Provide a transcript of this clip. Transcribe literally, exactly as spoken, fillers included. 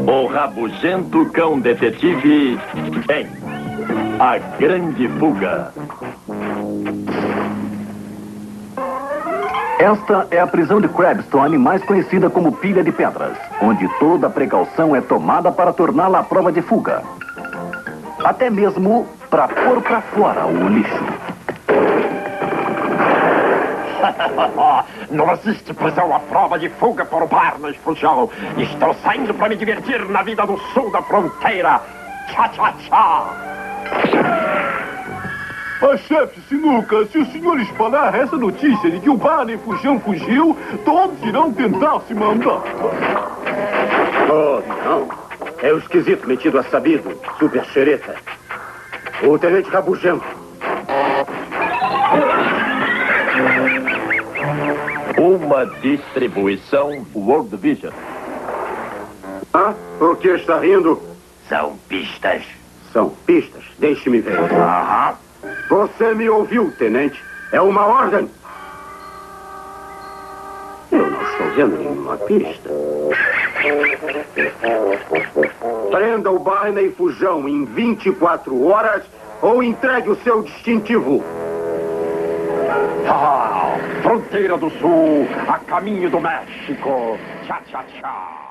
O rabugento cão detetive em A Grande Fuga. Esta é a prisão de Crabstone, mais conhecida como Pilha de Pedras, onde toda precaução é tomada para torná-la à prova de fuga. Até mesmo para pôr para fora o lixo. Não existe prisão à prova de fuga por o bar na explosão. Estou saindo para me divertir na vida do sul da fronteira. Tchá, tchá, tchá. Ah, chefe Sinuca, se o senhor espalhar essa notícia de que o Barney Fujão fugiu, todos irão tentar se mandar. Oh, não. É o esquisito metido a sabido, super xereta. O tenente Rabugento. Uma distribuição World Vision. Ah, por que está rindo? São pistas. São pistas. Deixe-me ver. Aham. Você me ouviu, tenente. É uma ordem. Eu não estou vendo nenhuma pista. Prenda o Barney Fujão em vinte e quatro horas ou entregue o seu distintivo. Ah, fronteira do sul, a caminho do México. Tchá, tchá, tchá.